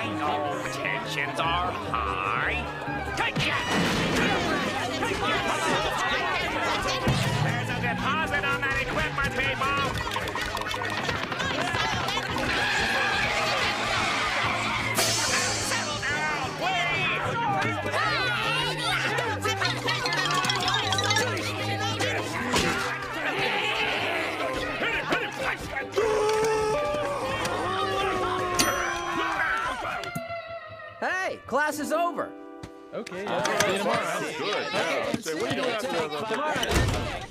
I know tensions are high. There's a deposit on that equipment, people. Settle down, please. Hey, class is over. Okay, see you tomorrow. Good. Yeah. Say, what are you doing after the... Tomorrow.